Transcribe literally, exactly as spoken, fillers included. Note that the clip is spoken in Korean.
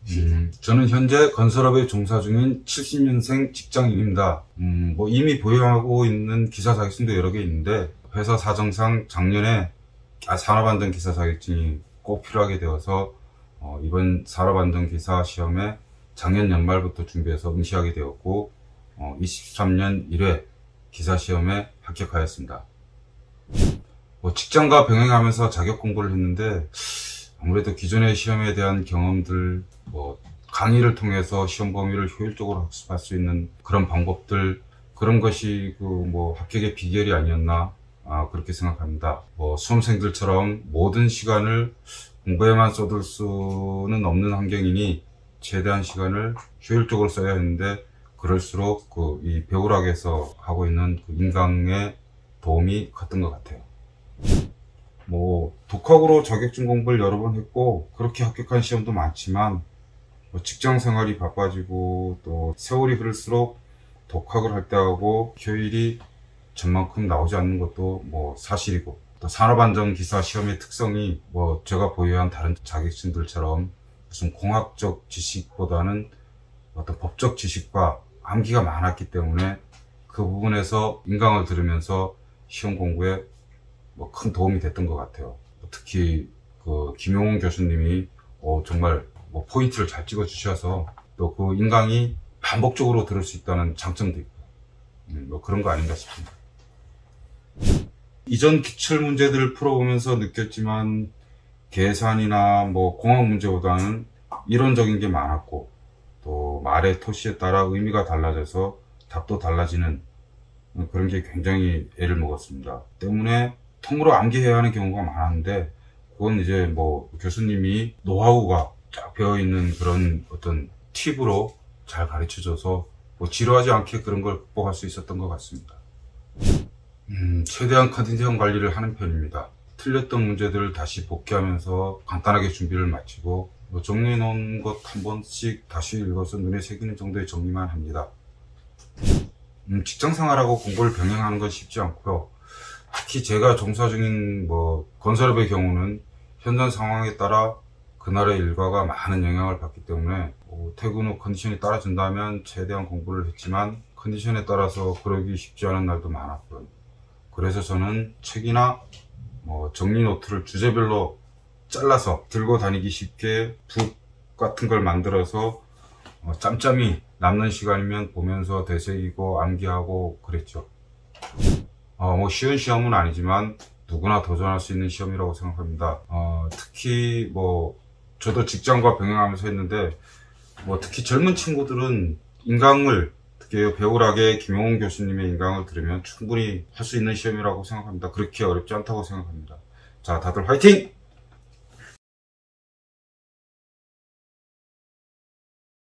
음, 저는 현재 건설업에 종사 중인 칠십 년생 직장인입니다. 음, 뭐 이미 보유하고 있는 기사 자격증도 여러 개 있는데 회사 사정상 작년에 산업안전기사 자격증이 꼭 필요하게 되어서 어, 이번 산업안전기사 시험에 작년 연말부터 준비해서 응시하게 되었고 어, 이십삼 년 일 회 기사시험에 합격하였습니다. 뭐 직장과 병행하면서 자격 공부를 했는데 아무래도 기존의 시험에 대한 경험들, 뭐 강의를 통해서 시험 범위를 효율적으로 학습할 수 있는 그런 방법들, 그런 것이 그 뭐 합격의 비결이 아니었나 아, 그렇게 생각합니다. 뭐 수험생들처럼 모든 시간을 공부에만 쏟을 수는 없는 환경이니 최대한 시간을 효율적으로 써야 했는데 그럴수록 그 이 배우락에서 하고 있는 그 인강의 도움이 컸던 것 같아요. 뭐 독학으로 자격증 공부를 여러 번 했고 그렇게 합격한 시험도 많지만 뭐 직장 생활이 바빠지고 또 세월이 흐를수록 독학을 할 때하고 효율이 전만큼 나오지 않는 것도 뭐 사실이고, 또 산업안전기사 시험의 특성이 뭐 제가 보유한 다른 자격증들처럼 무슨 공학적 지식보다는 어떤 법적 지식과 암기가 많았기 때문에 그 부분에서 인강을 들으면서 시험 공부에 뭐 큰 도움이 됐던 것 같아요. 특히 그 김용훈 교수님이 어 정말 뭐 포인트를 잘 찍어 주셔서 또 그 인강이 반복적으로 들을 수 있다는 장점도 있고 음, 뭐 그런 거 아닌가 싶습니다. 이전 기출 문제들을 풀어보면서 느꼈지만 계산이나 뭐 공학 문제보다는 이론적인 게 많았고 또 말의 토시에 따라 의미가 달라져서 답도 달라지는 그런 게 굉장히 애를 먹었습니다. 때문에 통으로 암기해야 하는 경우가 많았는데 그건 이제 뭐 교수님이 노하우가 쫙 배어있는 그런 어떤 팁으로 잘 가르쳐줘서 뭐 지루하지 않게 그런 걸 극복할 수 있었던 것 같습니다. 음, 최대한 컨디션 관리를 하는 편입니다. 틀렸던 문제들을 다시 복귀하면서 간단하게 준비를 마치고 뭐 정리해 놓은 것 한 번씩 다시 읽어서 눈에 새기는 정도의 정리만 합니다. 음, 직장생활하고 공부를 병행하는 건 쉽지 않고요. 특히 제가 종사 중인 뭐 건설업의 경우는 현장 상황에 따라 그날의 일과가 많은 영향을 받기 때문에 뭐 퇴근 후 컨디션이 따라준다면 최대한 공부를 했지만 컨디션에 따라서 그러기 쉽지 않은 날도 많았고요. 그래서 저는 책이나 뭐 정리 노트를 주제별로 잘라서 들고 다니기 쉽게 붓 같은 걸 만들어서 어, 짬짬이 남는 시간이면 보면서 되새기고 암기하고 그랬죠. 어, 뭐 쉬운 시험은 아니지만 누구나 도전할 수 있는 시험이라고 생각합니다. 어, 특히 뭐 저도 직장과 병행하면서 했는데 뭐 특히 젊은 친구들은 인강을 특히 배우락의 김용훈 교수님의 인강을 들으면 충분히 할 수 있는 시험이라고 생각합니다. 그렇게 어렵지 않다고 생각합니다. 자, 다들 화이팅!